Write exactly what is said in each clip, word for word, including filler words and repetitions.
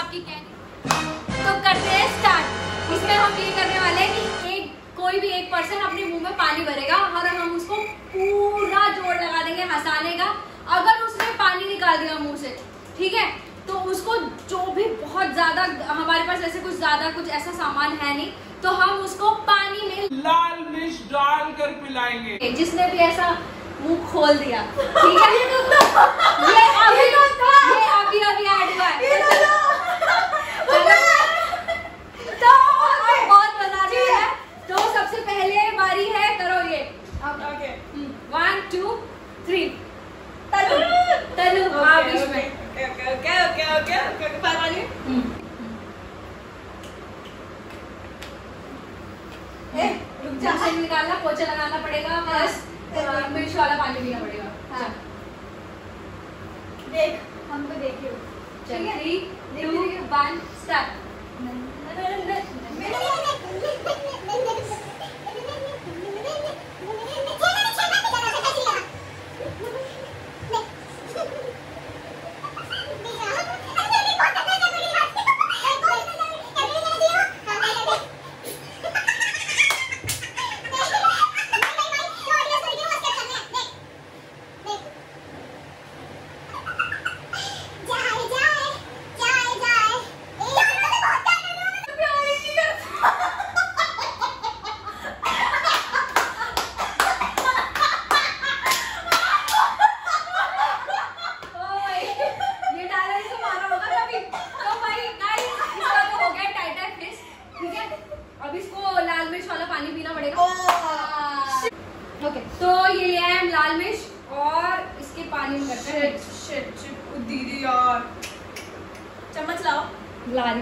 आपकी कहनी। तो करते हैं स्टार्ट। इसमें हम ये करने वाले हैं कि एक कोई भी एक पर्सन अपने मुंह में पानी भरेगा और हम उसको पूरा जोर लगा देंगे हंसाने का। अगर उसने पानी निकाल दिया मुंह से, ठीक है, तो उसको जो भी बहुत ज्यादा, हमारे पास ऐसे कुछ ज्यादा कुछ ऐसा सामान है नहीं, तो हम उसको पानी में लाल मिर्च डाल कर पिलाएंगे। जिसने भी ऐसा मुंह खोल दिया, ठीक है, ये अभी ये अभी अभी ऐड हुआ है। तो बहुत मजा आ रहा है। तो सबसे पहले बारी है, करो ये। Okay, one two three. Tanu Tanu हाँ बीच में। Okay okay okay okay okay okay पानी। ए रुक जा, से निकालना, पोछा लगाना पड़ेगा, प्लस मिर्च वाला पानी पीना पड़ेगा। हाँ। देख हमको देखियो। चल three two one start. Okay, तो ये लिया है हम लाल मिर्च और इसके पानी में करते हैं। शिट शिट दीदी यार, चम्मच लाओ। ला रही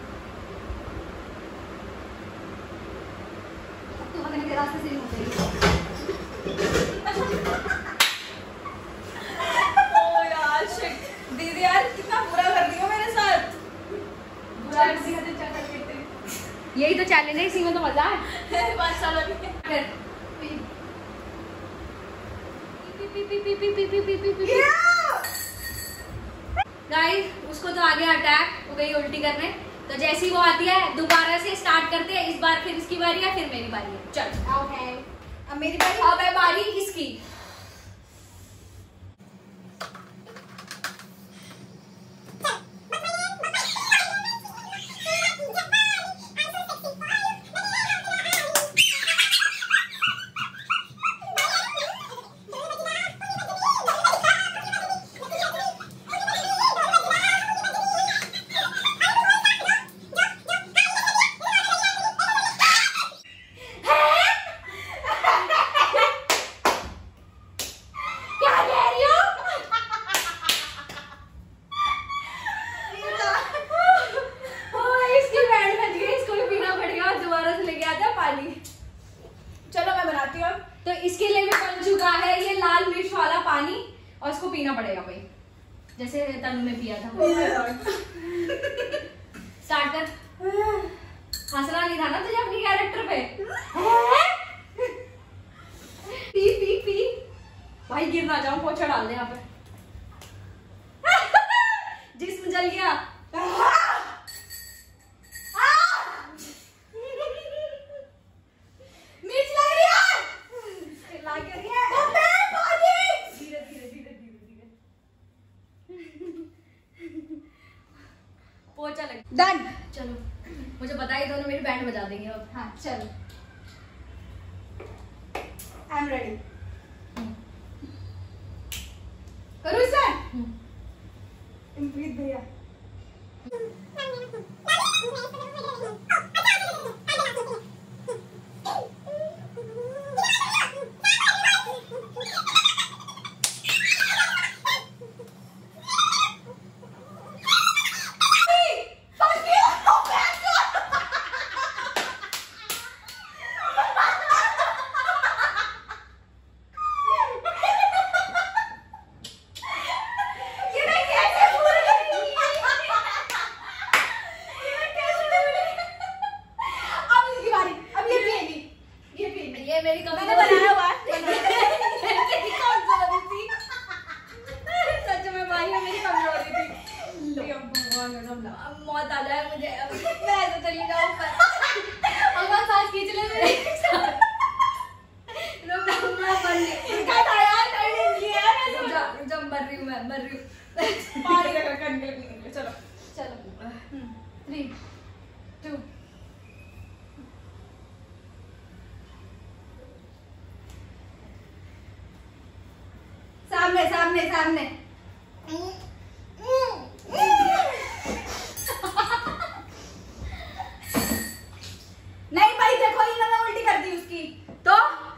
अब तो हमें के रास्ते से ही हो गई। ओ यार शिट दीदी यार, कितना बुरा कर दिया मेरे साथ। बुरा कर दिया तो क्या कर लेते। यही तो चैलेंज है, इसी में तो मजा है। पाँच साल हो गए। फिर गाइस, उसको तो आगे अटैक हो गई उल्टी करने। तो जैसी वो आती है दोबारा से स्टार्ट करते हैं। इस बार फिर इसकी बारी है, फिर मेरी बारी है। चल ओके, अब मेरी बारी। अब है बारी इसकी। तो इसके लिए भी बन चुका है ये लाल मिर्च वाला पानी और इसको पीना पड़ेगा भाई, जैसे तनु ने पिया था। स्टार्ट कर। हंसना नहीं था ना तुझे अपनी कैरेक्टर पे। पी पी पी भाई, गिर ना जाऊं, पोछा डाल दे यहाँ पे। जिस्म जल गया। पोछा लग डन। चलो, मुझे बताइए दोनों मेरी बैंड बजा देंगे अब। हाँ चलो, आई एम रेडी। करूँ सर? इम्प्रीत भैया। मौत आ जाए मुझे, मैं तो चली जाऊँ ऊपर। अगर सांस खींच ले मेरे रुक जा, मैं मर रही हूँ। इनका था यार, करने किया है ना। रुक जा, रुक जा, मर रही हूँ मैं, मर रही हूँ। पानी लगा कर निकल निकल चलो चलो थ्री टू सामने सामने सामने। नहीं भाई देखो, ये ना मैं उल्टी कर दी उसकी तो।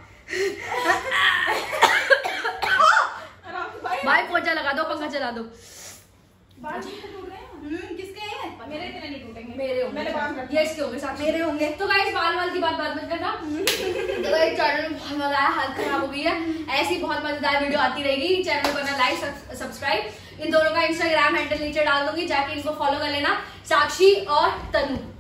भाई पोछा लगा दो, पंखा चला दो। बाल तो टूट रहे हैं। हम्म किसके हैं? मेरे इतने नहीं टूटेंगे। मेरे होंगे, मैंने बाल रखे। ये इसके होंगे, साथ मेरे होंगे। तो गाइस बाल वाल की बात बात मत करना। तो गाइस चैनल में बहुत मजा आया, हालत खराब हो गई है। ऐसी बहुत मजेदार वीडियो आती रहेगी। चैनल को करना लाइक सब्सक्राइब। इन दोनों का इंस्टाग्राम हैंडल नीचे डाल दूंगी, जाके इनको फॉलो कर लेना, साक्षी और तनु।